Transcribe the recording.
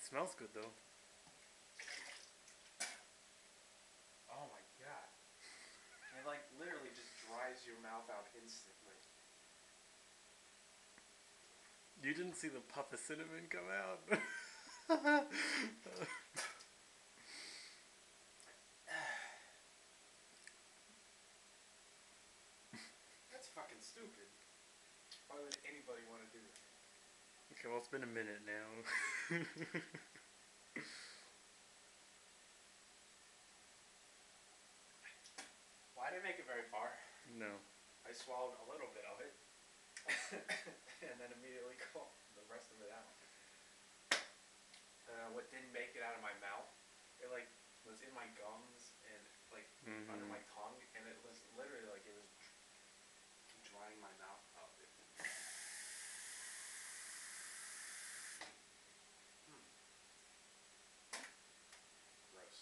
smells good though. Oh my god. It like literally just dries your mouth out instantly. You didn't see the puff of cinnamon come out. That's fucking stupid. Why would anybody want to do that? Okay, well, it's been a minute now. Well, I didn't make it very far. No. I swallowed a little bit of it. And then immediately coughed the rest of it out. What didn't make it out of my mouth, it like was in my gums and like under my tongue, and it was literally like it was drying my mouth out. Gross.